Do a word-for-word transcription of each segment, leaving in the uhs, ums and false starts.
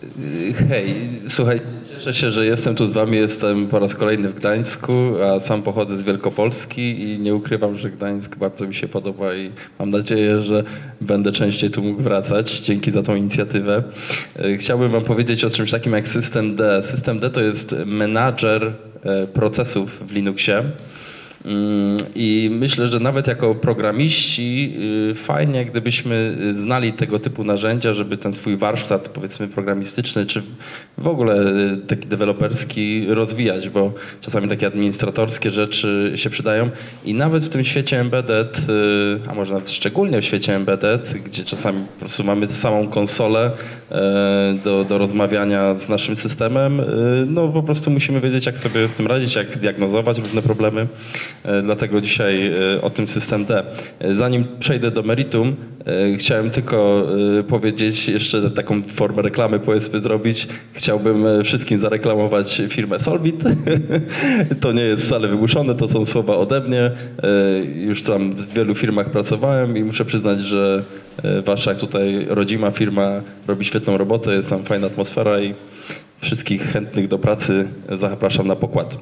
Hej, słuchaj, cieszę się, że jestem tu z wami. Jestem po raz kolejny w Gdańsku, a sam pochodzę z Wielkopolski i nie ukrywam, że Gdańsk bardzo mi się podoba i mam nadzieję, że będę częściej tu mógł wracać. Dzięki za tą inicjatywę. Chciałbym wam powiedzieć o czymś takim jak System D. System D to jest menadżer procesów w Linuxie. I myślę, że nawet jako programiści fajnie, gdybyśmy znali tego typu narzędzia, żeby ten swój warsztat, powiedzmy, programistyczny, czy w ogóle taki deweloperski rozwijać, bo czasami takie administratorskie rzeczy się przydają. I nawet w tym świecie embedded, a może nawet szczególnie w świecie embedded, gdzie czasami po prostu mamy samą konsolę do, do rozmawiania z naszym systemem, no po prostu musimy wiedzieć, jak sobie z tym radzić, jak diagnozować różne problemy. Dlatego dzisiaj o tym System D. Zanim przejdę do meritum, chciałem tylko powiedzieć, jeszcze taką formę reklamy powiedzmy zrobić. Chciałbym wszystkim zareklamować firmę Solvit. To nie jest wcale wymuszone, to są słowa ode mnie. Już tam w wielu firmach pracowałem i muszę przyznać, że wasza tutaj rodzima firma robi świetną robotę, jest tam fajna atmosfera i wszystkich chętnych do pracy zapraszam na pokład.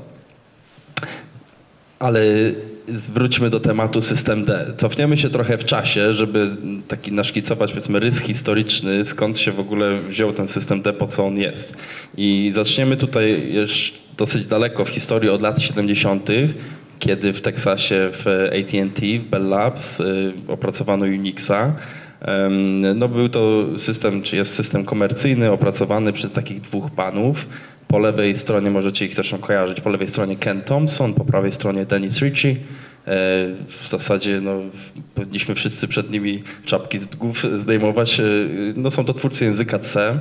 Ale wróćmy do tematu System D. Cofniemy się trochę w czasie, żeby taki naszkicować, powiedzmy, rys historyczny, skąd się w ogóle wziął ten System D, po co on jest. I zaczniemy tutaj już dosyć daleko w historii, od lat siedemdziesiątych, kiedy w Teksasie w A T and T, w Bell Labs opracowano Unixa. No, był to system, czy jest system komercyjny, opracowany przez takich dwóch panów. Po lewej stronie możecie ich zresztą kojarzyć. Po lewej stronie Ken Thompson, po prawej stronie Dennis Ritchie. W zasadzie no, powinniśmy wszyscy przed nimi czapki z głów zdejmować. No, są to twórcy języka C.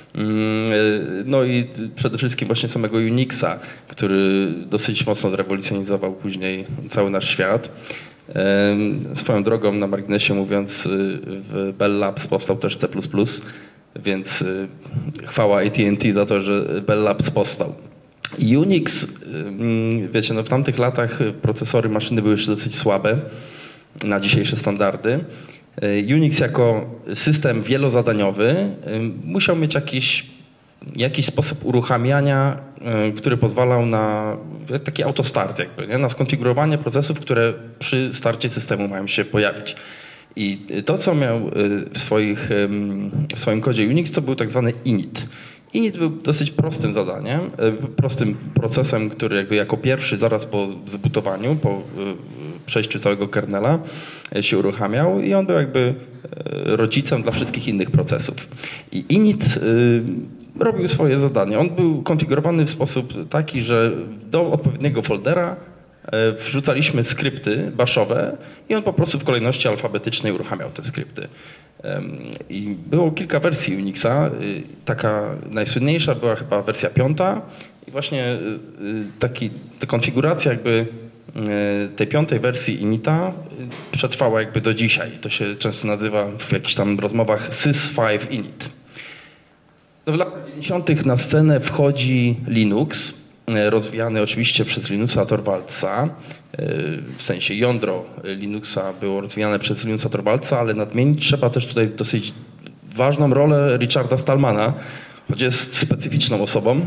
No i przede wszystkim właśnie samego Unixa, który dosyć mocno zrewolucjonizował później cały nasz świat. Swoją drogą, na marginesie mówiąc, w Bell Labs powstał też C plus plus. Więc y, chwała A T and T za to, że Bell Labs powstał. Unix, y, wiecie, no w tamtych latach procesory maszyny były jeszcze dosyć słabe na dzisiejsze standardy. Y, Unix jako system wielozadaniowy y, musiał mieć jakiś, jakiś sposób uruchamiania, y, który pozwalał na taki autostart jakby, nie? Na skonfigurowanie procesów, które przy starcie systemu mają się pojawić. I to, co miał w, swoich, w swoim kodzie Unix, to był tak zwany init. Init był dosyć prostym zadaniem, prostym procesem, który jakby jako pierwszy zaraz po zbutowaniu, po przejściu całego kernela się uruchamiał i on był jakby rodzicem dla wszystkich innych procesów. I init robił swoje zadanie. On był konfigurowany w sposób taki, że do odpowiedniego foldera wrzucaliśmy skrypty baszowe i on po prostu w kolejności alfabetycznej uruchamiał te skrypty. I było kilka wersji Unixa. Taka najsłynniejsza była chyba wersja piąta i właśnie taki, ta konfiguracja jakby tej piątej wersji inita przetrwała jakby do dzisiaj. To się często nazywa w jakichś tam rozmowach sys pięć init. No w latach dziewięćdziesiątych na scenę wchodzi Linux, rozwijany oczywiście przez Linuxa Torvaldsa, w sensie jądro Linuxa było rozwijane przez Linuxa Torvaldsa, ale nadmienić trzeba też tutaj dosyć ważną rolę Richarda Stallmana, choć jest specyficzną osobą,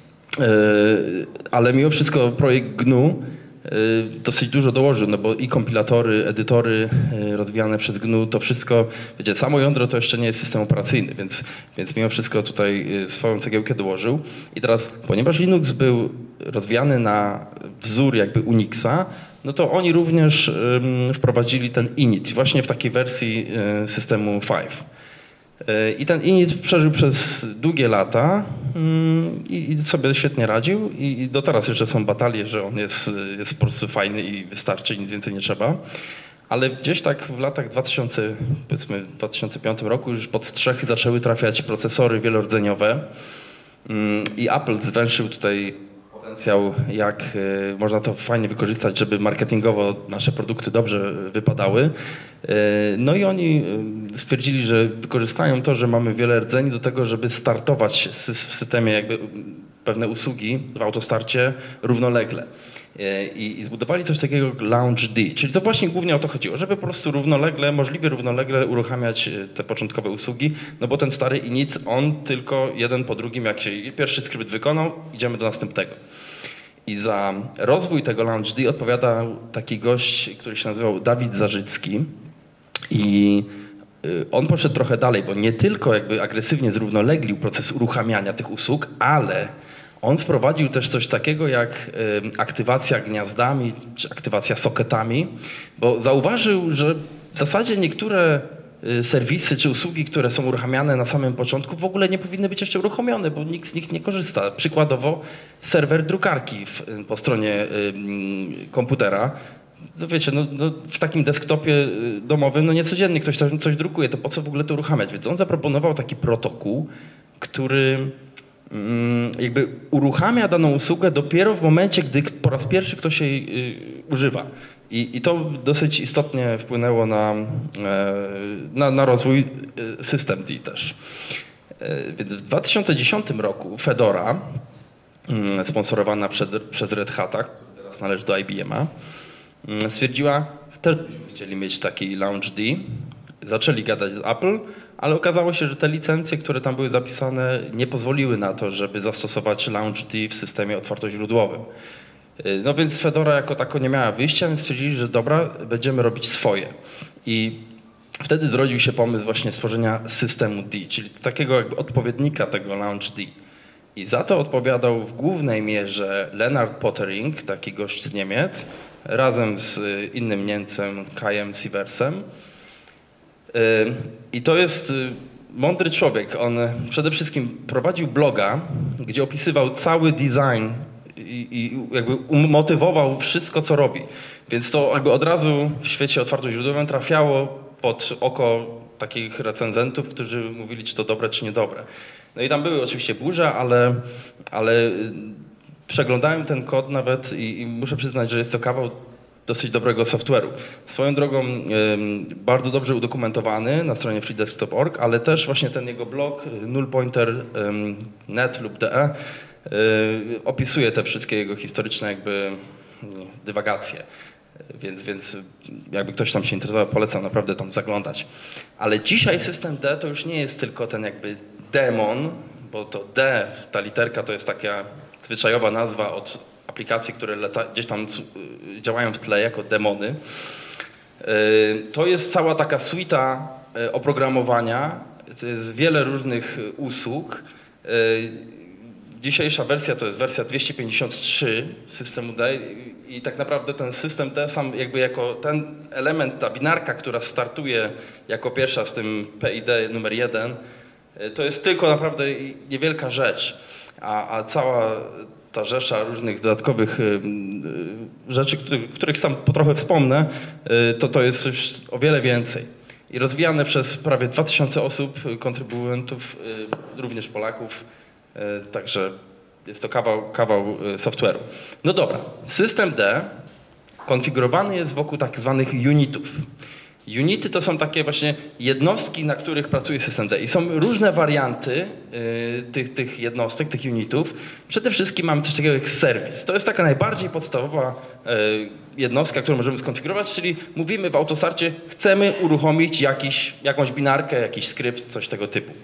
ale mimo wszystko projekt G N U dosyć dużo dołożył, no bo i kompilatory, edytory rozwijane przez G N U, to wszystko, wiecie, samo jądro to jeszcze nie jest system operacyjny, więc, więc mimo wszystko tutaj swoją cegiełkę dołożył. I teraz, ponieważ Linux był rozwijany na wzór jakby Unixa, no to oni również um, wprowadzili ten init właśnie w takiej wersji y, systemu pięć. I ten init przeżył przez długie lata i sobie świetnie radził i do teraz jeszcze są batalie, że on jest, jest po prostu fajny i wystarczy, nic więcej nie trzeba. Ale gdzieś tak w latach dwutysięcznym, powiedzmy w dwa tysiące piątym roku już pod strzechy zaczęły trafiać procesory wielordzeniowe i Apple zwęszył tutaj potencjał, jak można to fajnie wykorzystać, żeby marketingowo nasze produkty dobrze wypadały. No i oni stwierdzili, że wykorzystają to, że mamy wiele rdzeni do tego, żeby startować w systemie jakby pewne usługi w autostarcie równolegle. I, I zbudowali coś takiego jak Launch D, czyli to właśnie głównie o to chodziło, żeby po prostu równolegle, możliwie równolegle uruchamiać te początkowe usługi, no bo ten stary init, on tylko jeden po drugim, jak się pierwszy skrypt wykonał, idziemy do następnego. I za rozwój tego Launch D odpowiadał taki gość, który się nazywał Dawid Zarzycki i on poszedł trochę dalej, bo nie tylko jakby agresywnie zrównoleglił proces uruchamiania tych usług, ale on wprowadził też coś takiego jak aktywacja gniazdami czy aktywacja socketami, bo zauważył, że w zasadzie niektóre serwisy czy usługi, które są uruchamiane na samym początku, w ogóle nie powinny być jeszcze uruchomione, bo nikt z nich nie korzysta. Przykładowo serwer drukarki w, po stronie komputera. No wiecie, no, no w takim desktopie domowym no niecodziennie ktoś tam coś drukuje, to po co w ogóle to uruchamiać? Więc on zaproponował taki protokół, który jakby uruchamia daną usługę dopiero w momencie, gdy po raz pierwszy ktoś jej używa. I, i to dosyć istotnie wpłynęło na, na, na rozwój System D też. Więc w dwa tysiące dziesiątym roku Fedora, sponsorowana przed, przez Red Hata, teraz należy do I B M a, stwierdziła, też chcieli mieć taki Launch D. Zaczęli gadać z Apple, ale okazało się, że te licencje, które tam były zapisane, nie pozwoliły na to, żeby zastosować Launch D w systemie otwartoźródłowym. No więc Fedora jako tako nie miała wyjścia, więc stwierdzili, że dobra, będziemy robić swoje. I wtedy zrodził się pomysł właśnie stworzenia systemu D, czyli takiego jakby odpowiednika tego Launch D. I za to odpowiadał w głównej mierze Lennart Pottering, taki gość z Niemiec, razem z innym Niemcem, Kajem Sieversem. I to jest mądry człowiek. On przede wszystkim prowadził bloga, gdzie opisywał cały design i, i jakby motywował wszystko, co robi. Więc to jakby od razu w świecie otwartoźródłowym trafiało pod oko takich recenzentów, którzy mówili, czy to dobre, czy niedobre. No i tam były oczywiście burze, ale, ale przeglądałem ten kod nawet i, i muszę przyznać, że jest to kawał dosyć dobrego software'u. Swoją drogą bardzo dobrze udokumentowany na stronie free desktop kropka org, ale też właśnie ten jego blog nullpointer kropka net lub de opisuje te wszystkie jego historyczne jakby dywagacje. Więc, więc jakby ktoś tam się interesował, polecam naprawdę tam zaglądać. Ale dzisiaj system D to już nie jest tylko ten jakby demon, bo to D, ta literka to jest taka zwyczajowa nazwa od aplikacji, które lata, gdzieś tam działają w tle jako demony. To jest cała taka suita oprogramowania, to jest wiele różnych usług. Dzisiejsza wersja to jest wersja dwieście pięćdziesiąt trzy systemu D i tak naprawdę ten system D sam jakby jako ten element, ta binarka, która startuje jako pierwsza z tym P I D numer jeden, to jest tylko naprawdę niewielka rzecz, a, a cała ta rzesza różnych dodatkowych rzeczy, których tam po trochę wspomnę, to to jest coś o wiele więcej. I rozwijane przez prawie dwa tysiące osób, kontrybuentów, również Polaków, także jest to kawał, kawał software'u. No dobra, system D konfigurowany jest wokół tak zwanych unitów. Unity to są takie właśnie jednostki, na których pracuje system D i są różne warianty y, tych, tych jednostek, tych unitów. Przede wszystkim mamy coś takiego jak serwis. To jest taka najbardziej podstawowa y, jednostka, którą możemy skonfigurować, czyli mówimy w autostarcie, chcemy uruchomić jakiś, jakąś binarkę, jakiś skrypt, coś tego typu.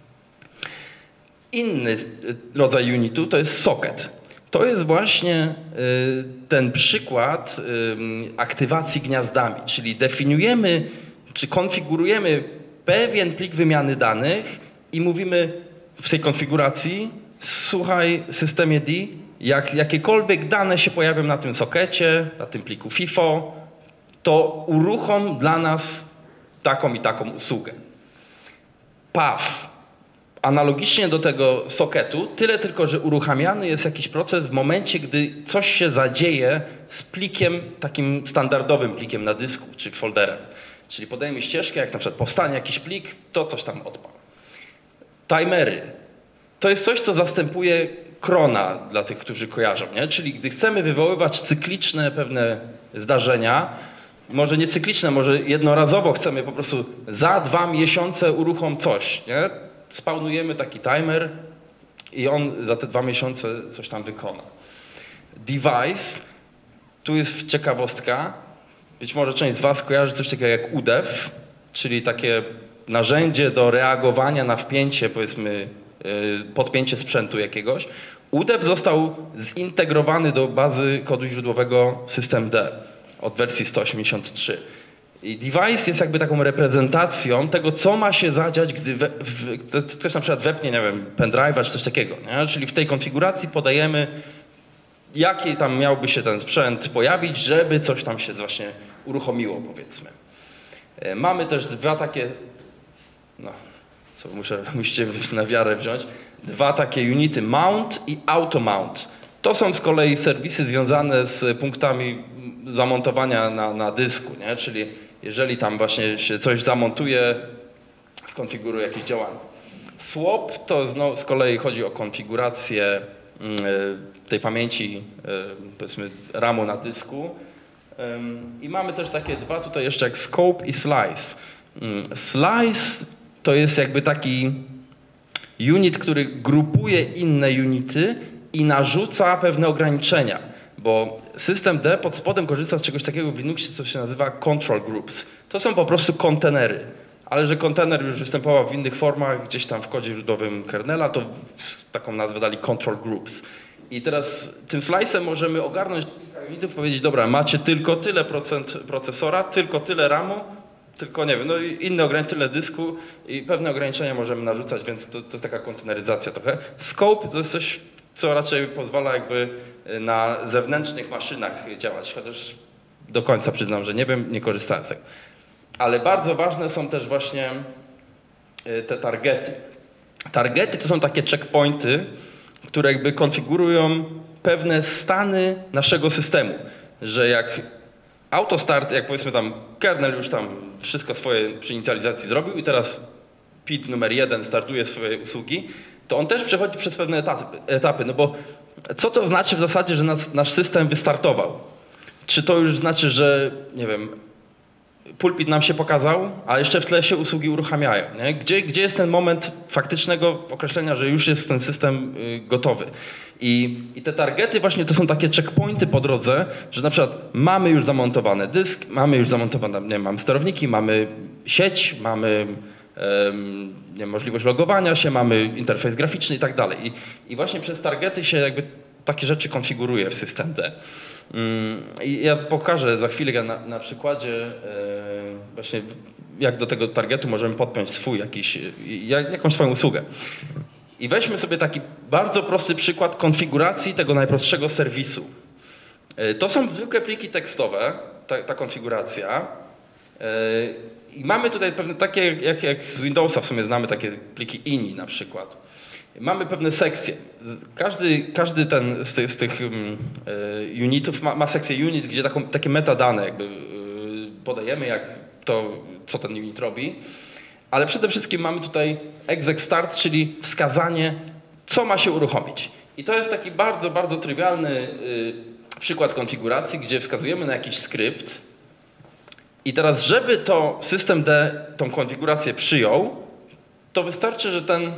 Inny rodzaj unitu to jest socket. To jest właśnie ten przykład aktywacji gniazdami, czyli definiujemy, czy konfigurujemy pewien plik wymiany danych i mówimy w tej konfiguracji, słuchaj systemie D, jak jakiekolwiek dane się pojawią na tym sockecie, na tym pliku FIFO, to uruchom dla nas taką i taką usługę. P A W. Analogicznie do tego socketu, tyle tylko, że uruchamiany jest jakiś proces w momencie, gdy coś się zadzieje z plikiem, takim standardowym plikiem na dysku czy folderem. Czyli podajemy ścieżkę, jak na przykład powstanie jakiś plik, to coś tam odpala. Timery. To jest coś, co zastępuje krona dla tych, którzy kojarzą, nie? Czyli gdy chcemy wywoływać cykliczne pewne zdarzenia, może nie cykliczne, może jednorazowo chcemy po prostu za dwa miesiące uruchom coś, nie? Spawnujemy taki timer i on za te dwa miesiące coś tam wykona. Device, tu jest ciekawostka, być może część z was kojarzy coś takiego jak U D E W, czyli takie narzędzie do reagowania na wpięcie, powiedzmy, podpięcie sprzętu jakiegoś. U D E W został zintegrowany do bazy kodu źródłowego systemd od wersji sto osiemdziesiąt trzy. I device jest jakby taką reprezentacją tego, co ma się zadziać, gdy we, w, ktoś na przykład wepnie, nie wiem, pendrive'a czy coś takiego. Nie? Czyli w tej konfiguracji podajemy, jaki tam miałby się ten sprzęt pojawić, żeby coś tam się właśnie uruchomiło, powiedzmy. Mamy też dwa takie, no, co muszę, musicie na wiarę wziąć, dwa takie unity, mount i auto mount. To są z kolei serwisy związane z punktami zamontowania na, na dysku, nie? Czyli jeżeli tam właśnie się coś zamontuje, skonfiguruje jakieś działanie. Swap to z kolei chodzi o konfigurację tej pamięci, powiedzmy, ramu na dysku. I mamy też takie dwa tutaj jeszcze jak scope i slice. Slice to jest jakby taki unit, który grupuje inne unity i narzuca pewne ograniczenia, bo systemd pod spodem korzysta z czegoś takiego w Linuxie, co się nazywa control groups. To są po prostu kontenery, ale że kontener już występował w innych formach, gdzieś tam w kodzie źródłowym kernela, to taką nazwę dali control groups. I teraz tym slice'em możemy ogarnąć kilka unitów, powiedzieć, dobra, macie tylko tyle procent procesora, tylko tyle ramu, tylko nie wiem, no i inne ograniczenia, tyle dysku i pewne ograniczenia możemy narzucać, więc to, to jest taka konteneryzacja trochę. Scope to jest coś, co raczej pozwala jakby na zewnętrznych maszynach działać, chociaż do końca przyznam, że nie wiem, nie korzystałem z tego. Ale bardzo ważne są też właśnie te targety. Targety to są takie checkpointy, które jakby konfigurują pewne stany naszego systemu, że jak autostart, jak powiedzmy tam kernel już tam wszystko swoje przy inicjalizacji zrobił i teraz P I D numer jeden startuje swoje usługi, to on też przechodzi przez pewne etapy, etapy, no bo co to znaczy w zasadzie, że nas, nasz system wystartował? Czy to już znaczy, że, nie wiem, pulpit nam się pokazał, a jeszcze w tle się usługi uruchamiają, nie? Gdzie, gdzie jest ten moment faktycznego określenia, że już jest ten system y, gotowy? I, I te targety właśnie to są takie checkpointy po drodze, że na przykład mamy już zamontowany dysk, mamy już zamontowane, nie wiem, mamy sterowniki, mamy sieć, mamy um, nie wiem, możliwość logowania się, mamy interfejs graficzny i tak dalej. I, i właśnie przez targety się jakby takie rzeczy konfiguruje w systemd. I ja pokażę za chwilę na, na przykładzie właśnie jak do tego targetu możemy podpiąć swój jakiś, jakąś swoją usługę. I weźmy sobie taki bardzo prosty przykład konfiguracji tego najprostszego serwisu. To są zwykłe pliki tekstowe, ta, ta konfiguracja. I mamy tutaj pewne takie, jak, jak z Windowsa w sumie znamy takie pliki ini na przykład. Mamy pewne sekcje. Każdy, każdy ten z tych, z tych um, unitów ma, ma sekcję unit, gdzie taką, takie metadane jakby y, podajemy, jak to, co ten unit robi. Ale przede wszystkim mamy tutaj exec start, czyli wskazanie, co ma się uruchomić. I to jest taki bardzo, bardzo trywialny y, przykład konfiguracji, gdzie wskazujemy na jakiś skrypt. I teraz, żeby to systemd tą konfigurację przyjął, to wystarczy, że ten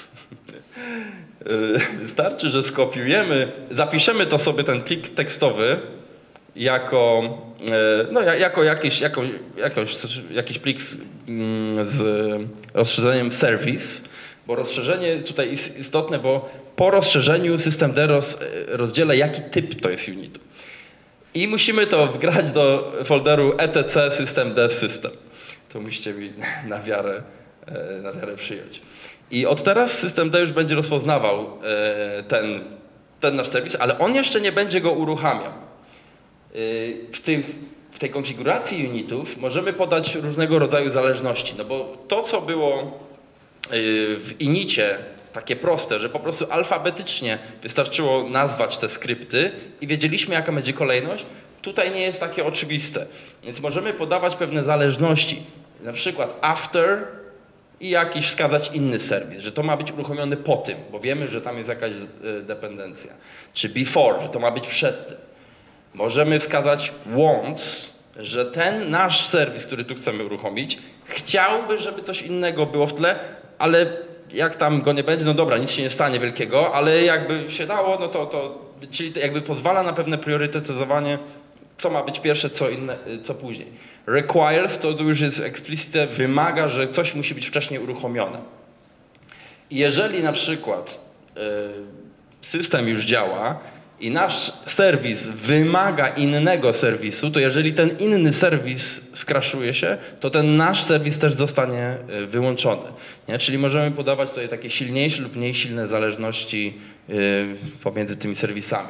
Wystarczy, że skopiujemy, zapiszemy to sobie ten plik tekstowy jako, no, jako, jakiś, jako, jakoś, jakiś plik z, z rozszerzeniem service, bo rozszerzenie tutaj jest istotne, bo po rozszerzeniu systemd roz, rozdziela, jaki typ to jest unitu. I musimy to wgrać do folderu etc systemd system. To musicie mi na wiarę, na wiarę przyjąć. I od teraz systemd już będzie rozpoznawał ten, ten nasz serwis, ale on jeszcze nie będzie go uruchamiał. W, tym, w tej konfiguracji unitów możemy podać różnego rodzaju zależności, no bo to, co było w inicie takie proste, że po prostu alfabetycznie wystarczyło nazwać te skrypty i wiedzieliśmy, jaka będzie kolejność, tutaj nie jest takie oczywiste. Więc możemy podawać pewne zależności, na przykład after i jakiś wskazać inny serwis, że to ma być uruchomione po tym, bo wiemy, że tam jest jakaś dependencja. Czy before, że to ma być przed tym. Możemy wskazać once, że ten nasz serwis, który tu chcemy uruchomić, chciałby, żeby coś innego było w tle, ale jak tam go nie będzie, no dobra, nic się nie stanie wielkiego, ale jakby się dało, no to, to czyli jakby pozwala na pewne priorytetyzowanie, co ma być pierwsze, co inne, co później. Requires to już jest explicite, wymaga, że coś musi być wcześniej uruchomione. I jeżeli na przykład y, system już działa i nasz serwis wymaga innego serwisu, to jeżeli ten inny serwis skraszuje się, to ten nasz serwis też zostanie wyłączony. Nie? Czyli możemy podawać tutaj takie silniejsze lub mniej silne zależności y, pomiędzy tymi serwisami.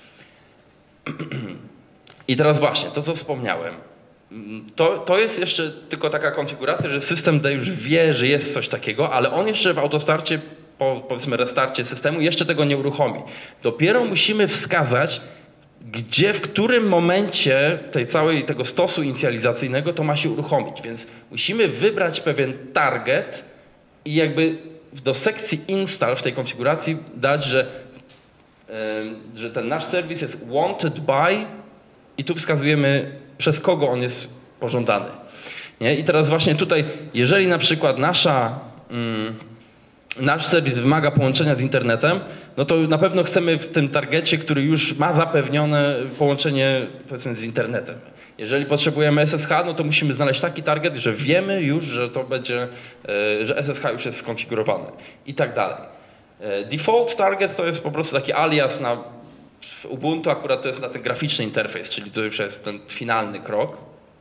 I teraz właśnie, to co wspomniałem. To, to jest jeszcze tylko taka konfiguracja, że system D już wie, że jest coś takiego, ale on jeszcze w autostarcie, po powiedzmy restarcie systemu, jeszcze tego nie uruchomi. Dopiero musimy wskazać, gdzie, w którym momencie tej całej tego stosu inicjalizacyjnego to ma się uruchomić. Więc musimy wybrać pewien target i jakby do sekcji install w tej konfiguracji dać, że, yy, że ten nasz serwis jest wanted by i tu wskazujemy, przez kogo on jest pożądany. Nie? I teraz właśnie tutaj, jeżeli na przykład nasza, mm, nasz serwis wymaga połączenia z internetem, no to na pewno chcemy w tym targecie, który już ma zapewnione połączenie, powiedzmy, z internetem. Jeżeli potrzebujemy S S H, no to musimy znaleźć taki target, że wiemy już, że to będzie, że S S H już jest skonfigurowany i tak dalej. Default target to jest po prostu taki alias na w Ubuntu, akurat to jest na ten graficzny interfejs, czyli to już jest ten finalny krok.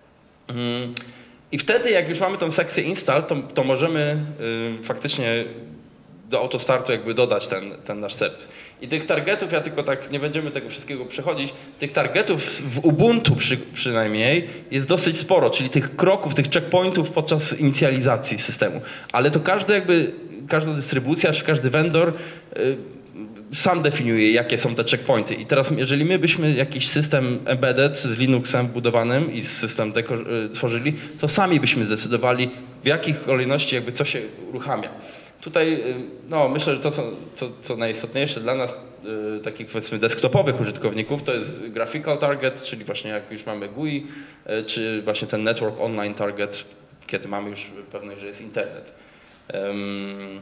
I wtedy, jak już mamy tą sekcję install, to, to możemy y, faktycznie do autostartu jakby dodać ten, ten nasz serwis. I tych targetów, ja tylko tak nie będziemy tego wszystkiego przechodzić, tych targetów w Ubuntu przy, przynajmniej jest dosyć sporo, czyli tych kroków, tych checkpointów podczas inicjalizacji systemu. Ale to każdy jakby, każda dystrybucja czy każdy vendor y, sam definiuje, jakie są te checkpointy. I teraz, jeżeli my byśmy jakiś system embedded z Linuxem budowanym i z system D tworzyli, to sami byśmy zdecydowali, w jakich kolejności jakby co się uruchamia. Tutaj, no myślę, że to, co, co, co najistotniejsze dla nas, y, takich powiedzmy desktopowych użytkowników, to jest graphical target, czyli właśnie jak już mamy G U I, y, czy właśnie ten network online target, kiedy mamy już pewność, że jest internet. Um,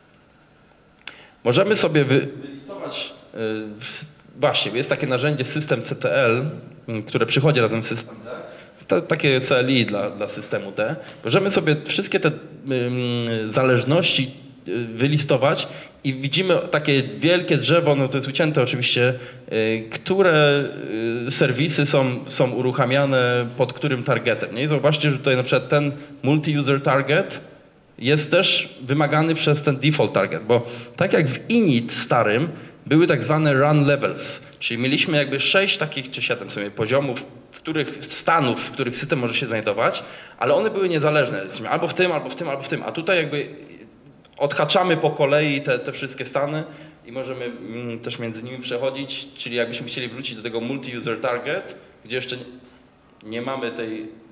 Możemy sobie wylistować, właśnie, jest takie narzędzie system C T L, które przychodzi razem z systemem D, to, takie C L I dla, dla systemu D. Możemy sobie wszystkie te um, zależności wylistować i widzimy takie wielkie drzewo, no to jest ucięte oczywiście, y, które y, serwisy są, są uruchamiane pod którym targetem. Nie? I zobaczcie, że tutaj na przykład ten multi-user target jest też wymagany przez ten default target, bo tak jak w init starym były tak zwane run levels, czyli mieliśmy jakby sześć takich, czy siedem sobie poziomów, w których, stanów, w których system może się znajdować, ale one były niezależne, albo w tym, albo w tym, albo w tym, a tutaj jakby odhaczamy po kolei te, te wszystkie stany i możemy mm, też między nimi przechodzić, czyli jakbyśmy chcieli wrócić do tego multi-user target, gdzie jeszcze nie, nie mamy tej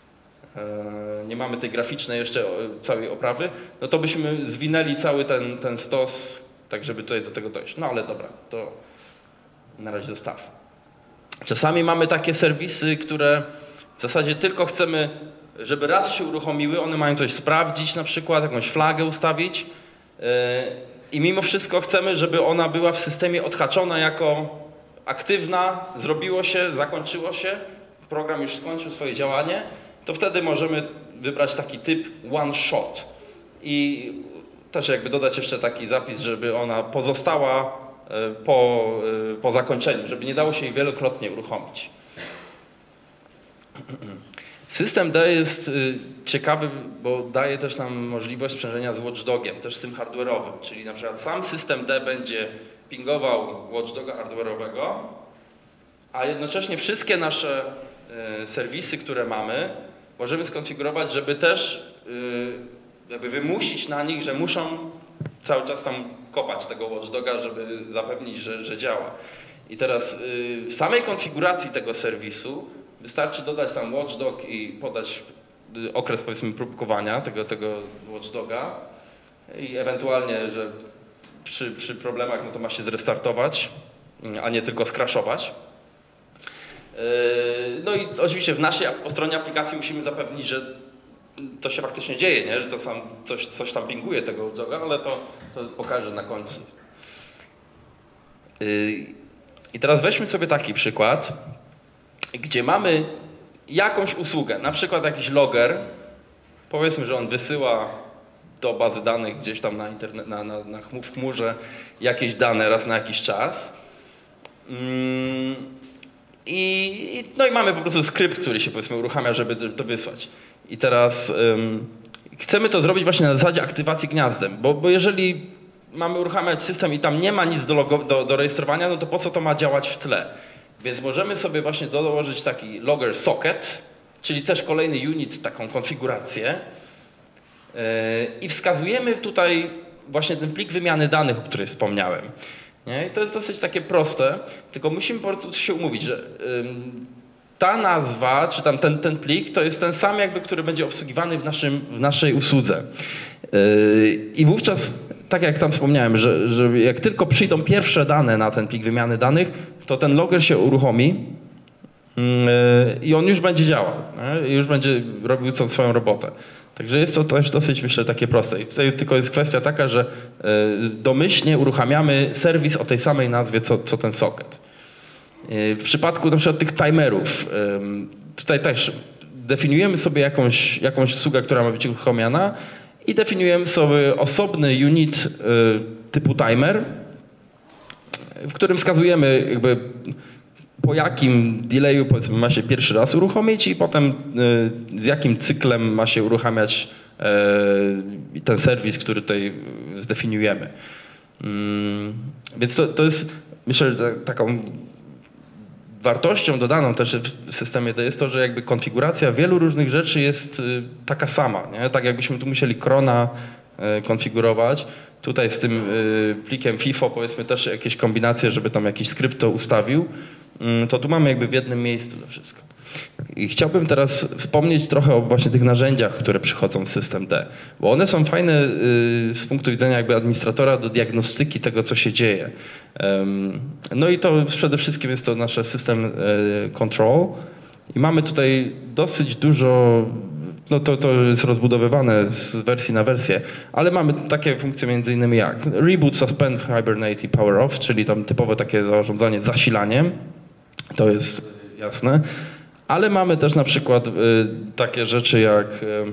nie mamy tej graficznej jeszcze całej oprawy, no to byśmy zwinęli cały ten, ten stos, tak żeby tutaj do tego dojść. No ale dobra, to na razie zostaw. Czasami mamy takie serwisy, które w zasadzie tylko chcemy, żeby raz się uruchomiły, one mają coś sprawdzić na przykład, jakąś flagę ustawić i mimo wszystko chcemy, żeby ona była w systemie odhaczona jako aktywna, zrobiło się, zakończyło się, program już skończył swoje działanie, to wtedy możemy wybrać taki typ one shot i też jakby dodać jeszcze taki zapis, żeby ona pozostała po, po zakończeniu, żeby nie dało się jej wielokrotnie uruchomić. System D jest ciekawy, bo daje też nam możliwość sprzężenia z watchdogiem, też z tym hardware'owym, czyli na przykład sam system D będzie pingował watchdoga hardware'owego, a jednocześnie wszystkie nasze serwisy, które mamy, możemy skonfigurować, żeby też jakby wymusić na nich, że muszą cały czas tam kopać tego watchdoga, żeby zapewnić, że, że działa. I teraz w samej konfiguracji tego serwisu wystarczy dodać tam watchdog i podać okres, powiedzmy, próbkowania tego, tego watchdoga i ewentualnie, że przy, przy problemach no to ma się zrestartować, a nie tylko skraszować. No i oczywiście w naszej po stronie aplikacji musimy zapewnić, że to się faktycznie dzieje, nie? Że to sam coś, coś tam pinguje tego joga, ale to, to pokażę na końcu. I teraz weźmy sobie taki przykład, gdzie mamy jakąś usługę, na przykład jakiś loger, powiedzmy, że on wysyła do bazy danych gdzieś tam na internet, na, na, na chmur, w chmurze jakieś dane raz na jakiś czas. I, no i mamy po prostu skrypt, który się powiedzmy uruchamia, żeby to wysłać. I teraz um, chcemy to zrobić właśnie na zasadzie aktywacji gniazdem, bo, bo jeżeli mamy uruchamiać system i tam nie ma nic do, logo, do, do rejestrowania, no to po co to ma działać w tle? Więc możemy sobie właśnie dołożyć taki logger socket, czyli też kolejny unit, taką konfigurację yy, i wskazujemy tutaj właśnie ten plik wymiany danych, o której wspomniałem. Nie? I to jest dosyć takie proste, tylko musimy po prostu się umówić, że yy, ta nazwa, czy tam ten, ten plik, to jest ten sam jakby, który będzie obsługiwany w, naszym, w naszej usłudze. Yy, I wówczas, tak jak tam wspomniałem, że, że jak tylko przyjdą pierwsze dane na ten plik wymiany danych, to ten logger się uruchomi yy, i on już będzie działał, nie? I już będzie robił tą swoją robotę. Także jest to też dosyć, myślę, takie proste. I tutaj tylko jest kwestia taka, że yy, domyślnie uruchamiamy serwis o tej samej nazwie, co, co ten socket. Yy, w przypadku na przykład tych timerów, yy, tutaj też definiujemy sobie jakąś, jakąś usługę, która ma być uruchomiona, i definiujemy sobie osobny unit y, typu timer, w którym wskazujemy jakby po jakim delayu powiedzmy ma się pierwszy raz uruchomić i potem y, z jakim cyklem ma się uruchamiać y, ten serwis, który tutaj zdefiniujemy. Y, więc to, to jest, myślę, że taką wartością dodaną też w systemie to jest to, że jakby konfiguracja wielu różnych rzeczy jest y, taka sama, nie? Tak jakbyśmy tu musieli crona y, konfigurować. Tutaj z tym y, plikiem FIFO powiedzmy też jakieś kombinacje, żeby tam jakiś skrypt to ustawił. Y, to tu mamy jakby w jednym miejscu to wszystko. I chciałbym teraz wspomnieć trochę o właśnie tych narzędziach, które przychodzą w system D, bo one są fajne y, z punktu widzenia jakby administratora do diagnostyki tego, co się dzieje. Um, no i to przede wszystkim jest to nasz system y, control i mamy tutaj dosyć dużo, no to, to jest rozbudowywane z wersji na wersję, ale mamy takie funkcje między innymi jak reboot, suspend, hibernate i power off, czyli tam typowe takie zarządzanie zasilaniem, to jest jasne. Ale mamy też na przykład y, takie rzeczy jak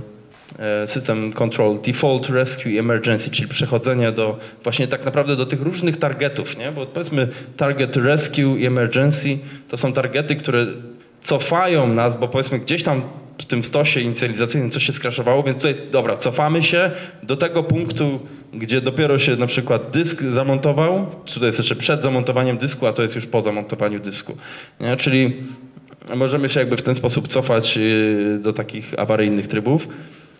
y, system control default, rescue i emergency, czyli przechodzenie do właśnie tak naprawdę do tych różnych targetów, nie? Bo powiedzmy target rescue i emergency to są targety, które cofają nas, bo powiedzmy gdzieś tam w tym stosie inicjalizacyjnym coś się skraszowało, więc tutaj dobra, cofamy się do tego punktu, gdzie dopiero się na przykład dysk zamontował, tutaj jest jeszcze przed zamontowaniem dysku, a to jest już po zamontowaniu dysku, nie? Czyli możemy się jakby w ten sposób cofać do takich awaryjnych trybów.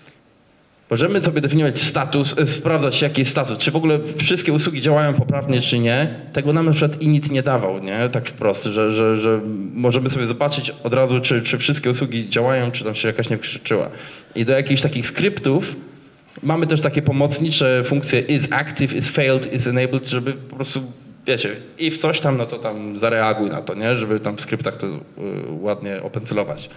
Możemy sobie definiować status, sprawdzać jaki jest status, czy w ogóle wszystkie usługi działają poprawnie, czy nie. Tego nam na przykład init nie dawał, nie? Tak wprost, że, że, że możemy sobie zobaczyć od razu, czy, czy wszystkie usługi działają, czy tam się jakaś nie wykrzyczyła. I do jakichś takich skryptów mamy też takie pomocnicze funkcje is active, is failed, is enabled, żeby po prostu wiecie, i w coś tam, no to tam zareaguj na to, nie? Żeby tam w skryptach to y, ładnie opędzlować.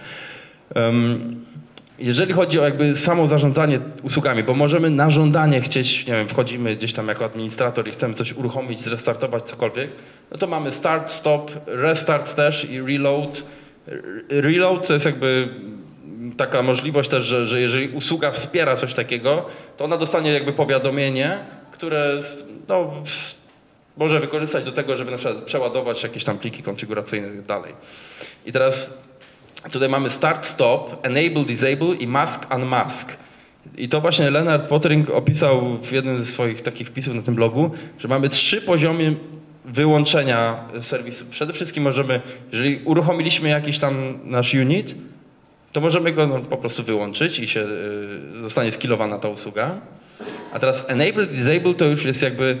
Um, jeżeli chodzi o jakby samo zarządzanie usługami, bo możemy na żądanie chcieć, nie wiem, wchodzimy gdzieś tam jako administrator i chcemy coś uruchomić, zrestartować, cokolwiek, no to mamy start, stop, restart też i reload. Reload to jest jakby taka możliwość też, że, że jeżeli usługa wspiera coś takiego, to ona dostanie jakby powiadomienie, które no, może wykorzystać do tego, żeby na przykład przeładować jakieś tam pliki konfiguracyjne i tak dalej. I teraz tutaj mamy start, stop, enable, disable i mask, unmask. I to właśnie Leonard Pottering opisał w jednym ze swoich takich wpisów na tym blogu, że mamy trzy poziomy wyłączenia serwisu. Przede wszystkim możemy, jeżeli uruchomiliśmy jakiś tam nasz unit, to możemy go no, po prostu wyłączyć i się y, zostanie skillowana ta usługa. A teraz enable, disable to już jest jakby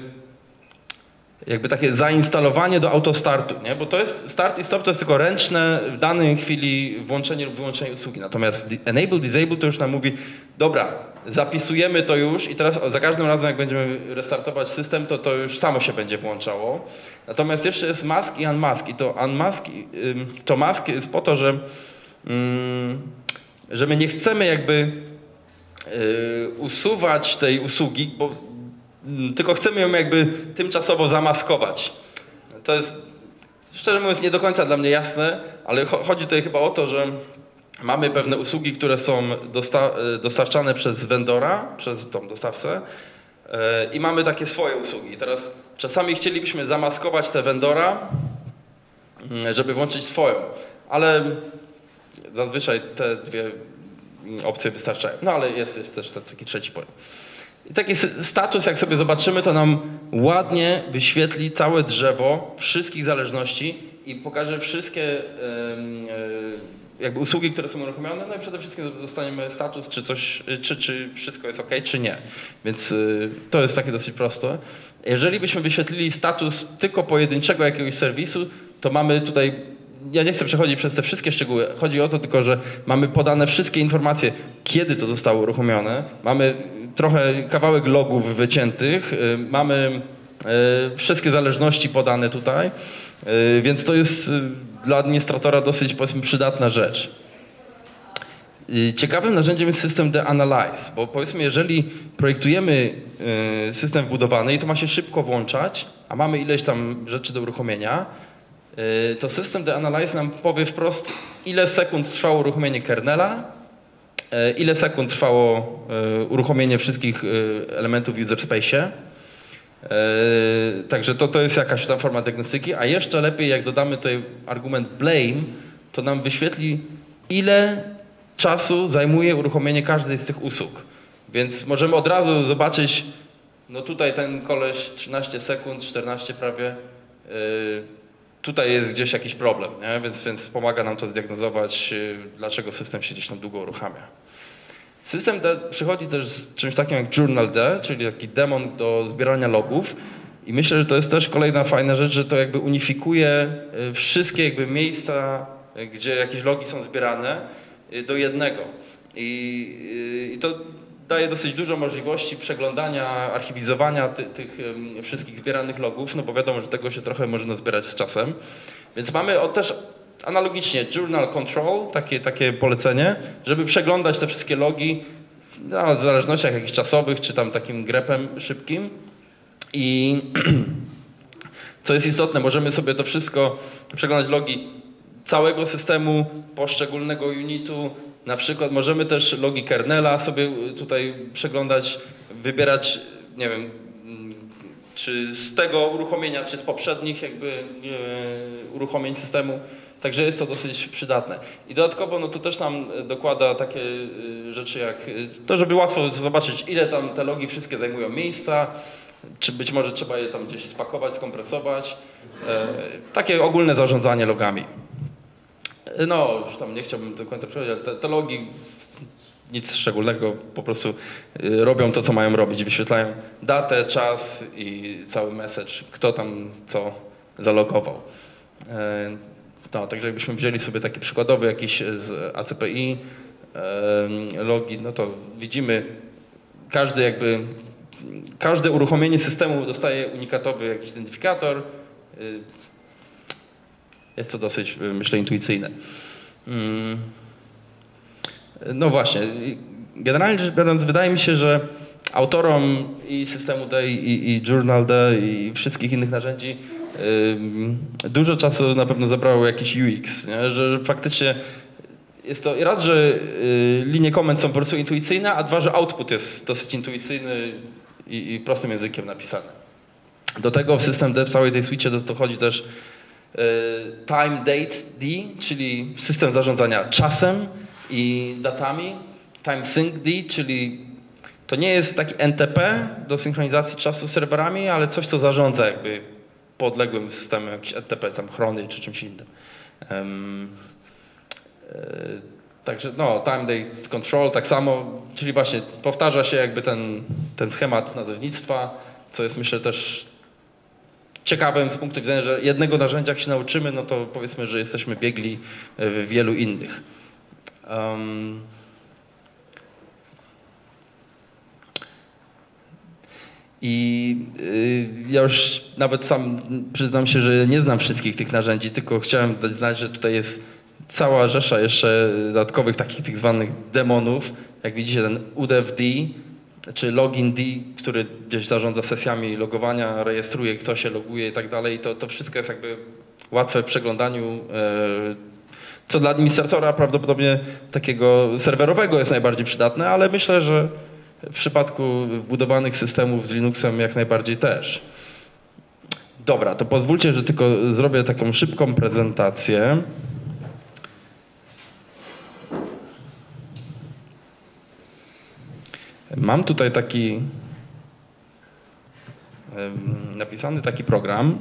jakby takie zainstalowanie do autostartu, nie? Bo to jest start i stop to jest tylko ręczne w danej chwili włączenie lub wyłączenie usługi. Natomiast enable, disable to już nam mówi, dobra, zapisujemy to już i teraz za każdym razem jak będziemy restartować system, to to już samo się będzie włączało. Natomiast jeszcze jest mask i unmask i to unmask, to mask jest po to, że, że my nie chcemy jakby usuwać tej usługi, bo tylko chcemy ją jakby tymczasowo zamaskować. To jest, szczerze mówiąc, nie do końca dla mnie jasne, ale chodzi tutaj chyba o to, że mamy pewne usługi, które są dosta dostarczane przez vendora, przez tą dostawcę i mamy takie swoje usługi. Teraz czasami chcielibyśmy zamaskować te vendora, żeby włączyć swoją, ale zazwyczaj te dwie opcje wystarczają. No ale jest, jest też taki trzeci point. I taki status, jak sobie zobaczymy, to nam ładnie wyświetli całe drzewo wszystkich zależności i pokaże wszystkie jakby usługi, które są uruchomione, no i przede wszystkim dostaniemy status, czy coś, czy, czy wszystko jest ok, czy nie. Więc to jest takie dosyć proste. Jeżeli byśmy wyświetlili status tylko pojedynczego jakiegoś serwisu, to mamy tutaj, ja nie chcę przechodzić przez te wszystkie szczegóły, chodzi o to tylko, że mamy podane wszystkie informacje, kiedy to zostało uruchomione, mamy trochę kawałek logów wyciętych, mamy wszystkie zależności podane tutaj, więc to jest dla administratora dosyć, powiedzmy, przydatna rzecz. Ciekawym narzędziem jest system The Analyze, bo powiedzmy, jeżeli projektujemy system wbudowany i to ma się szybko włączać, a mamy ileś tam rzeczy do uruchomienia, to system The Analyze nam powie wprost, ile sekund trwało uruchomienie kernela, ile sekund trwało uruchomienie wszystkich elementów w user space'ie. Także to, to jest jakaś tam forma diagnostyki, a jeszcze lepiej, jak dodamy tutaj argument blame, to nam wyświetli, ile czasu zajmuje uruchomienie każdej z tych usług. Więc możemy od razu zobaczyć, no tutaj ten koleś trzynaście sekund, czternaście prawie, yy, tutaj jest gdzieś jakiś problem, nie? Więc, więc pomaga nam to zdiagnozować, yy, dlaczego system się gdzieś tam długo uruchamia. System D przychodzi też z czymś takim jak Journal D, czyli taki demon do zbierania logów i myślę, że to jest też kolejna fajna rzecz, że to jakby unifikuje wszystkie jakby miejsca, gdzie jakieś logi są zbierane, do jednego. I, i to daje dosyć dużo możliwości przeglądania, archiwizowania ty, tych wszystkich zbieranych logów, no bo wiadomo, że tego się trochę można zbierać z czasem. Więc mamy o, też analogicznie Journal Control, takie, takie polecenie, żeby przeglądać te wszystkie logi no, w zależnościach jakichś czasowych, czy tam takim grepem szybkim. I co jest istotne, możemy sobie to wszystko przeglądać logi całego systemu, poszczególnego unitu. Na przykład możemy też logi kernela sobie tutaj przeglądać, wybierać, nie wiem, czy z tego uruchomienia, czy z poprzednich jakby e, uruchomień systemu. Także jest to dosyć przydatne. I dodatkowo no to też nam dokłada takie rzeczy jak to, żeby łatwo zobaczyć, ile tam te logi wszystkie zajmują miejsca, czy być może trzeba je tam gdzieś spakować, skompresować. E, takie ogólne zarządzanie logami. No, już tam nie chciałbym do końca przechodzić, ale te, te logi nic szczególnego, po prostu robią to, co mają robić. Wyświetlają datę, czas i cały message, kto tam co zalogował. E, No, także jakbyśmy wzięli sobie taki przykładowy jakiś z A C P I e, logi, no to widzimy każdy jakby, każde uruchomienie systemu dostaje unikatowy jakiś identyfikator. E, jest to dosyć, myślę, intuicyjne. Mm. No właśnie, generalnie rzecz biorąc, wydaje mi się, że autorom i systemu D, i, i Journal D, i wszystkich innych narzędzi dużo czasu na pewno zabrało jakiś U X, nie? Że faktycznie jest to raz, że linie komend są po prostu intuicyjne, a dwa, że output jest dosyć intuicyjny i, i prostym językiem napisany. Do tego w system D w całej tej suite dochodzi też time date D, czyli system zarządzania czasem i datami, time sync D, czyli to nie jest taki N T P do synchronizacji czasu z serwerami, ale coś, co zarządza jakby podległym systemem, jakiś N T P, tam chrony czy czymś innym. Um, e, także no, time date control tak samo, czyli właśnie powtarza się jakby ten, ten schemat nazewnictwa, co jest myślę też ciekawym z punktu widzenia, że jednego narzędzia jak się nauczymy, no to powiedzmy, że jesteśmy biegli w wielu innych. Um, I y, ja już nawet sam przyznam się, że nie znam wszystkich tych narzędzi, tylko chciałem dać znać, że tutaj jest cała rzesza jeszcze dodatkowych takich tych zwanych demonów, jak widzicie ten U D F D, czy login D, który gdzieś zarządza sesjami logowania, rejestruje, kto się loguje i tak dalej, to, to wszystko jest jakby łatwe w przeglądaniu, co dla administratora prawdopodobnie takiego serwerowego jest najbardziej przydatne, ale myślę, że w przypadku wbudowanych systemów z Linuxem jak najbardziej też. Dobra, to pozwólcie, że tylko zrobię taką szybką prezentację. Mam tutaj taki napisany taki program,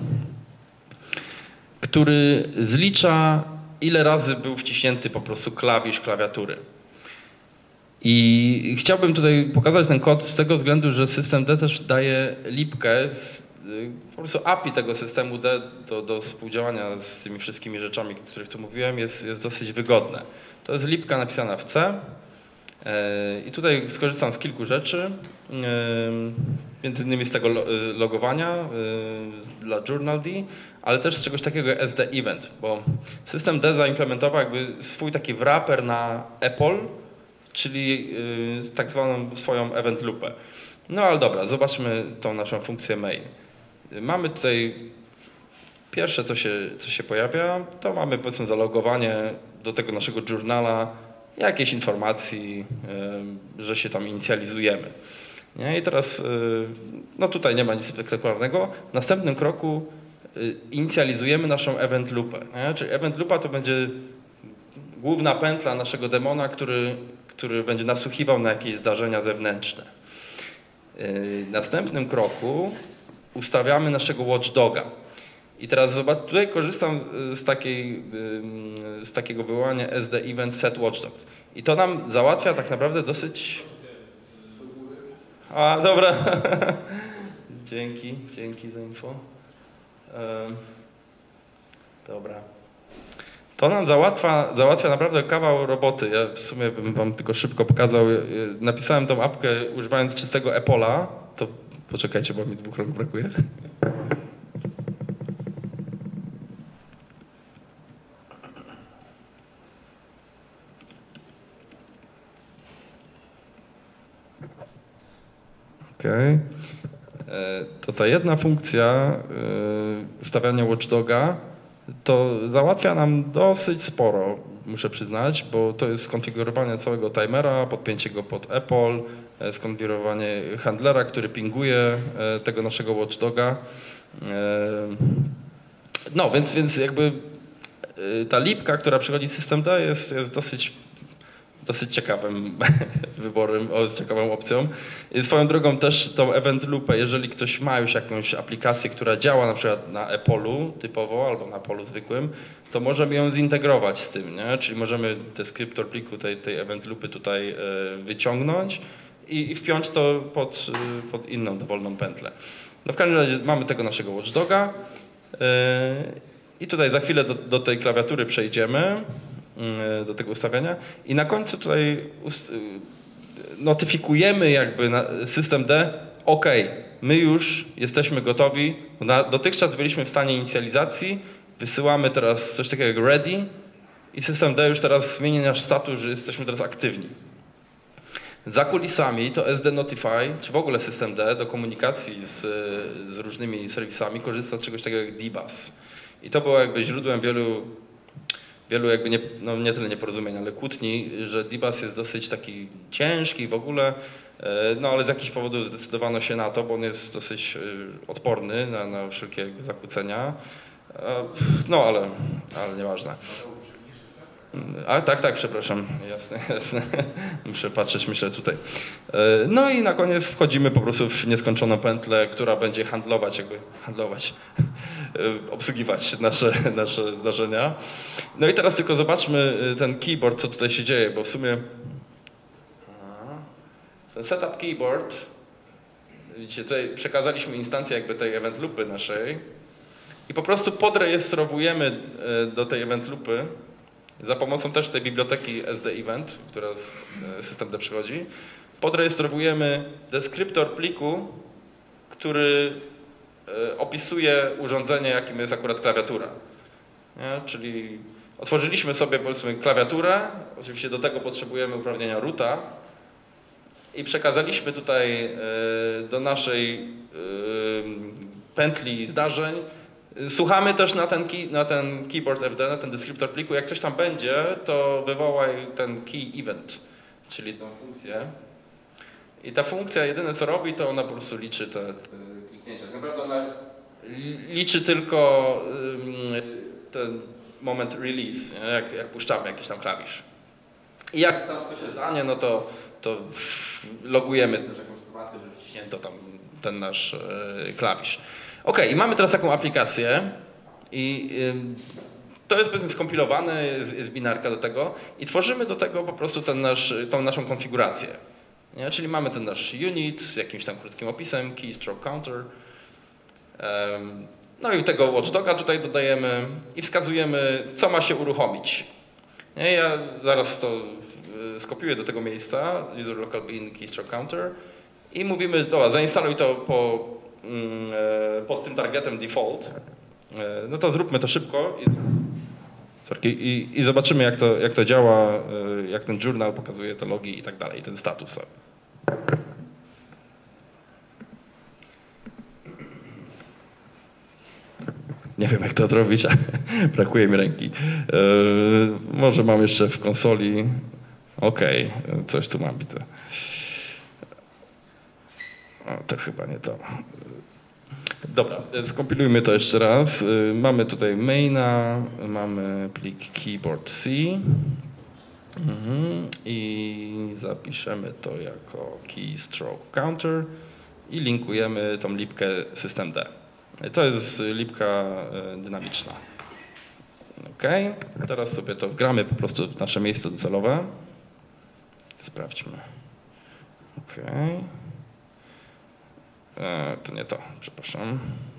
który zlicza, ile razy był wciśnięty po prostu klawisz klawiatury. I chciałbym tutaj pokazać ten kod z tego względu, że system D też daje lipkę, z, po prostu A P I tego systemu D do, do współdziałania z tymi wszystkimi rzeczami, o których tu mówiłem, jest, jest dosyć wygodne. To jest lipka napisana w C. I tutaj skorzystam z kilku rzeczy, między innymi z tego logowania dla Journal D, ale też z czegoś takiego jak S D Event, bo system D zaimplementował jakby swój taki wrapper na Apple, czyli tak zwaną swoją event loopę. No ale dobra, zobaczmy tą naszą funkcję main. Mamy tutaj pierwsze, co się, co się pojawia, to mamy powiedzmy zalogowanie do tego naszego journala, jakiejś informacji, że się tam inicjalizujemy. Nie? I teraz, no tutaj nie ma nic spektakularnego. W następnym kroku inicjalizujemy naszą event loopę. Nie? Czyli event loopa to będzie główna pętla naszego demona, który, który będzie nasłuchiwał na jakieś zdarzenia zewnętrzne. W następnym kroku ustawiamy naszego watchdoga. I teraz zobacz, tutaj korzystam z, takiej, z takiego wywołania S D Event Set Watchdog. I to nam załatwia tak naprawdę dosyć... A, dobra. Dzięki, dzięki za info. Um, dobra. To nam załatwia, załatwia naprawdę kawał roboty. Ja w sumie bym wam tylko szybko pokazał. Napisałem tą apkę używając czystego Epola. To poczekajcie, bo mi dwóch rąk brakuje. Okay. To ta jedna funkcja ustawiania watchdoga to załatwia nam dosyć sporo, muszę przyznać, bo to jest skonfigurowanie całego timera, podpięcie go pod Apple, skonfigurowanie handlera, który pinguje tego naszego watchdoga. No więc, więc jakby ta lipka, która przychodzi z system D jest, jest dosyć dosyć ciekawym wyborem, ciekawą opcją. I swoją drogą też tą event loopę, jeżeli ktoś ma już jakąś aplikację, która działa na przykład na Apollo typowo albo na Apollo zwykłym, to możemy ją zintegrować z tym, nie? Czyli możemy descriptor pliku tej, tej event loopy tutaj wyciągnąć i, i wpiąć to pod, pod inną dowolną pętlę. No w każdym razie mamy tego naszego watchdoga i tutaj za chwilę do, do tej klawiatury przejdziemy, do tego ustawiania i na końcu tutaj notyfikujemy jakby na system D, OK, my już jesteśmy gotowi, na, dotychczas byliśmy w stanie inicjalizacji, wysyłamy teraz coś takiego jak ready i system D już teraz zmieni nasz status, że jesteśmy teraz aktywni. Za kulisami to S D Notify, czy w ogóle system D do komunikacji z, z różnymi serwisami korzysta z czegoś takiego jak D-Bus. I to było jakby źródłem wielu wielu jakby nie, no nie tyle nieporozumień, ale kłótni, że D-Bus jest dosyć taki ciężki w ogóle, no ale z jakichś powodów zdecydowano się na to, bo on jest dosyć odporny na, na wszelkie zakłócenia. No ale, ale nieważne. A tak, tak, przepraszam, jasne, jasne. Muszę patrzeć, myślę tutaj. No i na koniec wchodzimy po prostu w nieskończoną pętlę, która będzie handlować, jakby handlować, obsługiwać nasze, nasze zdarzenia. No i teraz tylko zobaczmy ten keyboard, co tutaj się dzieje, bo w sumie ten setup keyboard, widzicie, tutaj przekazaliśmy instancję jakby tej event loopy naszej i po prostu podrejestrowujemy do tej event loopy za pomocą też tej biblioteki S D Event, która z system D przychodzi, podrejestrowujemy deskryptor pliku, który opisuje urządzenie, jakim jest akurat klawiatura. Nie? Czyli otworzyliśmy sobie powiedzmy klawiaturę, oczywiście do tego potrzebujemy uprawnienia roota i przekazaliśmy tutaj do naszej pętli zdarzeń. Słuchamy też na ten, key, na ten keyboard F D, na ten descriptor pliku. Jak coś tam będzie, to wywołaj ten key event, czyli tą funkcję. I ta funkcja jedyne co robi, to ona po prostu liczy te, te kliknięcia. Tak naprawdę ona liczy tylko ten moment release, nie? Jak, jak puszczamy jakiś tam klawisz. I jak tam coś się stanie, no to, to logujemy też jakąś informację, że wciśnięto tam ten nasz klawisz. Ok, i mamy teraz taką aplikację i to jest powiedzmy skompilowane, jest, jest binarka do tego i tworzymy do tego po prostu ten nasz, tą naszą konfigurację. Nie? Czyli mamy ten nasz unit z jakimś tam krótkim opisem, keystroke counter. No i tego watchdoga tutaj dodajemy i wskazujemy, co ma się uruchomić. Nie? Ja zaraz to skopiuję do tego miejsca, user local bin keystroke counter i mówimy, dobra, zainstaluj to po, pod tym targetem default. No to zróbmy to szybko i, i, i zobaczymy, jak to, jak to działa, jak ten journal pokazuje te logi i tak dalej, ten status. Nie wiem, jak to zrobić, brakuje mi ręki. Yy, może mam jeszcze w konsoli. Okej, okay, coś tu mam widzę. O, to chyba nie to. Dobra, skompilujmy to jeszcze raz. Yy, mamy tutaj maina, mamy plik keyboard C. Mhm. I zapiszemy to jako keystroke counter i linkujemy tą lipkę systemd. To jest lipka dynamiczna. Ok, teraz sobie to wgramy po prostu w nasze miejsce docelowe. Sprawdźmy. Ok. E, to nie to, przepraszam.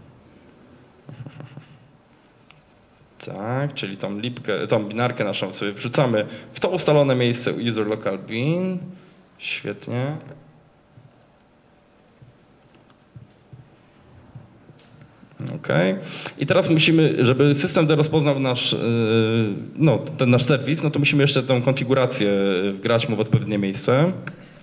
Tak, czyli tą lipkę, tą binarkę naszą sobie wrzucamy w to ustalone miejsce user local bin. Świetnie. Okay. I teraz musimy, żeby system rozpoznał nasz, no, ten nasz serwis, no to musimy jeszcze tę konfigurację wgrać mu w odpowiednie miejsce.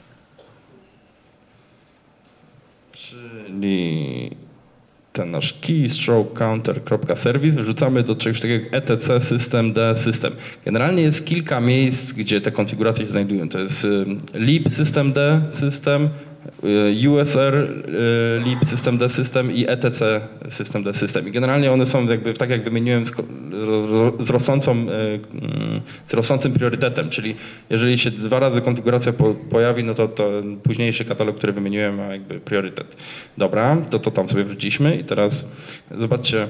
Czyli ten nasz keystroke counter.service wrzucamy do czegoś takiego jak etc systemd system. Generalnie jest kilka miejsc, gdzie te konfiguracje się znajdują. To jest lib systemd system, U S R lib systemd system i etc systemd system. I generalnie one są jakby, tak jak wymieniłem, z, z, rosnącą, z rosnącym priorytetem, czyli jeżeli się dwa razy konfiguracja po, pojawi, no to, to późniejszy katalog, który wymieniłem, ma jakby priorytet. Dobra, to to tam sobie wrzuciliśmy i teraz zobaczcie.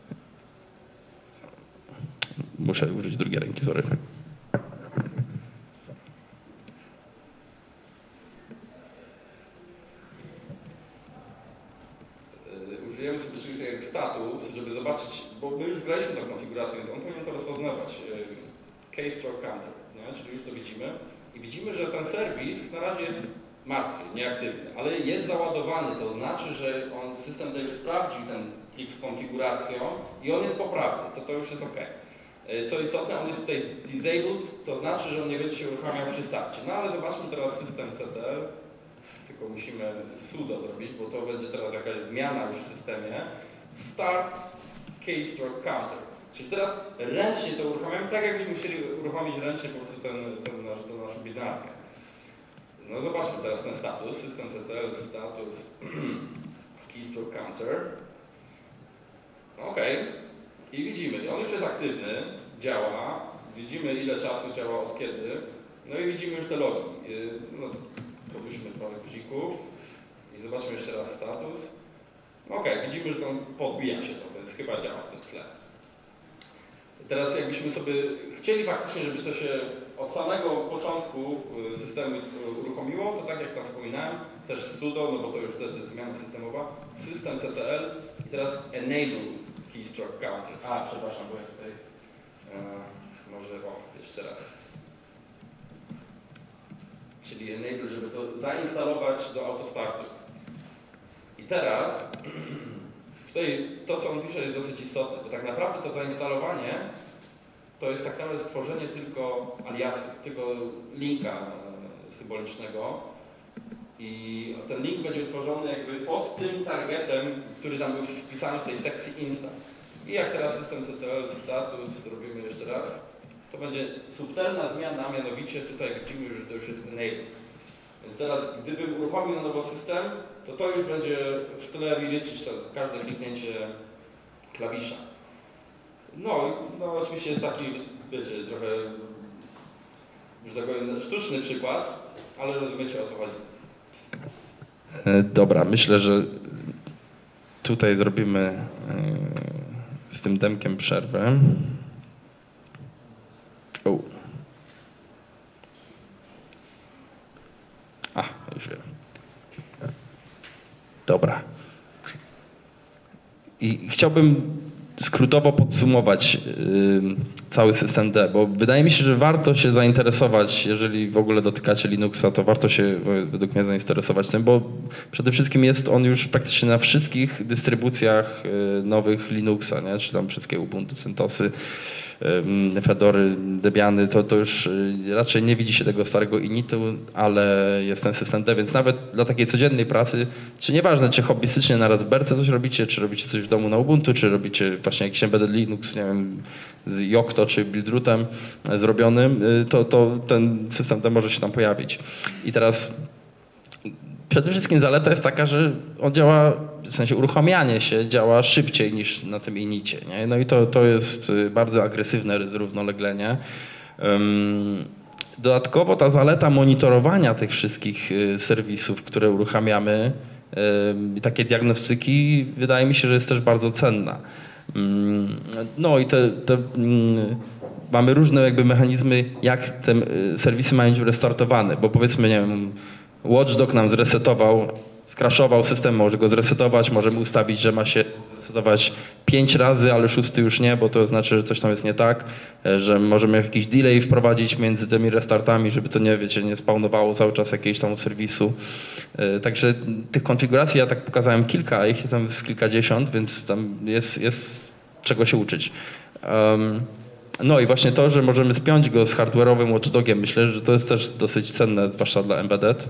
Muszę użyć drugiej ręki, sorry. Użyjemy sobie czegoś jak status, żeby zobaczyć, bo my już wgraliśmy tą konfigurację, więc on powinien to rozpoznawać. Keystroke counter, nie? Czyli już to widzimy. I widzimy, że ten serwis na razie jest martwy, nieaktywny, ale jest załadowany. To znaczy, że on, system już sprawdził ten plik z konfiguracją i on jest poprawny. To to już jest OK. Co istotne, on jest tutaj disabled, to znaczy, że on nie będzie się uruchamiał przy starcie. No ale zobaczmy teraz system C T L. Tylko musimy sudo zrobić, bo to będzie teraz jakaś zmiana już w systemie. Start keystroke counter. Czyli teraz ręcznie to uruchamiamy, tak jakbyśmy chcieli uruchomić ręcznie po prostu ten, ten nasz, tą naszą binarkę. No zobaczmy teraz ten status. System C T L status keystroke counter. OK. I widzimy, on już jest aktywny, działa. Widzimy, ile czasu działa od kiedy. No i widzimy już te logi. No, Robiliśmy parę guzików i zobaczmy jeszcze raz status. Ok, widzimy, że tam podbija się to, więc chyba działa w tym tle. Teraz jakbyśmy sobie chcieli faktycznie, żeby to się od samego początku systemu uruchomiło, to tak jak tam wspominałem, też sudo, no bo to już też jest zmiana systemowa, system C T L i teraz enable keystroke counter. A, przepraszam, bo ja tutaj e, może, o, jeszcze raz. Czyli enable, żeby to zainstalować do autostartu. I teraz tutaj to, co on pisze, jest dosyć istotne, bo tak naprawdę to zainstalowanie to jest tak naprawdę stworzenie tylko aliasu, tylko linka symbolicznego. I ten link będzie utworzony jakby pod tym targetem, który tam był wpisany w tej sekcji Instant. I jak teraz system C T L status zrobimy jeszcze raz, to będzie subtelna zmiana, mianowicie tutaj widzimy, że to już jest enabled. Więc teraz, gdybym uruchomił na nowo system, to to już będzie w tle mi liczyć każde kliknięcie klawisza. No, no oczywiście jest taki, wiecie, trochę, że tak powiem, sztuczny przykład, ale rozumiecie, o co chodzi. Dobra, myślę, że tutaj zrobimy z tym demkiem przerwę. O. A, już wiem. Dobra. I chciałbym skrótowo podsumować yy, cały system D, bo wydaje mi się, że warto się zainteresować, jeżeli w ogóle dotykacie Linuxa, to warto się według mnie zainteresować tym, bo przede wszystkim jest on już praktycznie na wszystkich dystrybucjach yy, nowych Linuxa, nie? Czy tam wszystkie Ubuntu, CentOSy, yy, Fedory, Debiany, to, to już yy, raczej nie widzi się tego starego initu, ale jest ten system D, więc nawet dla takiej codziennej pracy, czy nieważne, czy hobbystycznie na Raspberryce coś robicie, czy robicie coś w domu na Ubuntu, czy robicie właśnie jakiś embedded Linux, nie wiem, z Yocto czy Buildrootem zrobionym, to, to ten system D może się tam pojawić. I teraz przede wszystkim zaleta jest taka, że on działa, w sensie uruchamianie się działa szybciej niż na tym inicie, nie? No i to, to jest bardzo agresywne zrównoleglenie. Dodatkowo ta zaleta monitorowania tych wszystkich serwisów, które uruchamiamy, i takie diagnostyki, wydaje mi się, że jest też bardzo cenna. No i te, te, mamy różne jakby mechanizmy, jak te serwisy mają być restartowane, bo powiedzmy, nie wiem, Watchdog nam zresetował, skraszował system, może go zresetować, możemy ustawić, że ma się zresetować pięć razy, ale szósty już nie, bo to znaczy, że coś tam jest nie tak, że możemy jakiś delay wprowadzić między tymi restartami, żeby to nie, wiecie, nie spawnowało cały czas jakiegoś tam serwisu. Także tych konfiguracji ja tak pokazałem kilka, ich tam jest kilkadziesiąt, więc tam jest, jest czego się uczyć. Um, no i właśnie to, że możemy spiąć go z hardware'owym watchdogiem, myślę, że to jest też dosyć cenne, zwłaszcza dla embedded.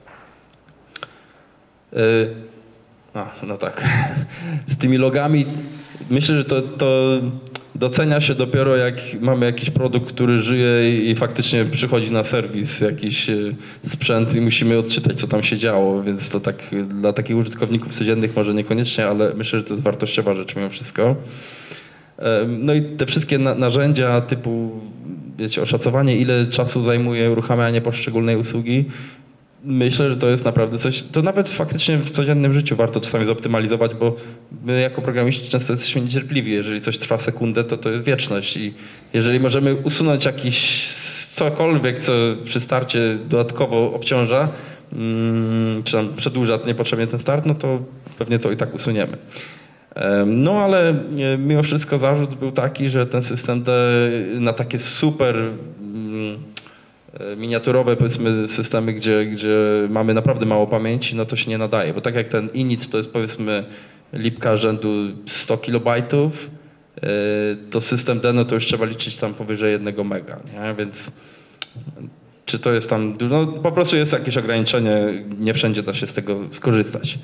A, no tak. Z tymi logami myślę, że to, to docenia się dopiero jak mamy jakiś produkt, który żyje i faktycznie przychodzi na serwis jakiś sprzęt i musimy odczytać, co tam się działo, więc to tak dla takich użytkowników codziennych może niekoniecznie, ale myślę, że to jest wartościowa rzecz mimo wszystko. No i te wszystkie na narzędzia typu, wiecie, oszacowanie, ile czasu zajmuje uruchamianie poszczególnej usługi, myślę, że to jest naprawdę coś, to nawet faktycznie w codziennym życiu warto czasami zoptymalizować, bo my jako programiści często jesteśmy niecierpliwi. Jeżeli coś trwa sekundę, to to jest wieczność i jeżeli możemy usunąć jakiś cokolwiek, co przy starcie dodatkowo obciąża, hmm, czy tam przedłuża niepotrzebnie ten start, no to pewnie to i tak usuniemy. No ale mimo wszystko zarzut był taki, że ten system D na takie super miniaturowe, powiedzmy, systemy, gdzie, gdzie mamy naprawdę mało pamięci, no to się nie nadaje, bo tak jak ten init to jest, powiedzmy, lipka rzędu sto kilobajtów, to system D, no to już trzeba liczyć tam powyżej jednego mega, nie? Więc czy to jest tam dużo, no po prostu jest jakieś ograniczenie, nie wszędzie da się z tego skorzystać.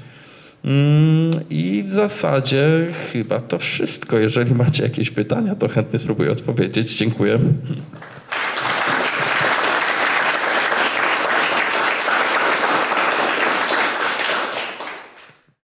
I w zasadzie chyba to wszystko. Jeżeli macie jakieś pytania, to chętnie spróbuję odpowiedzieć. Dziękuję.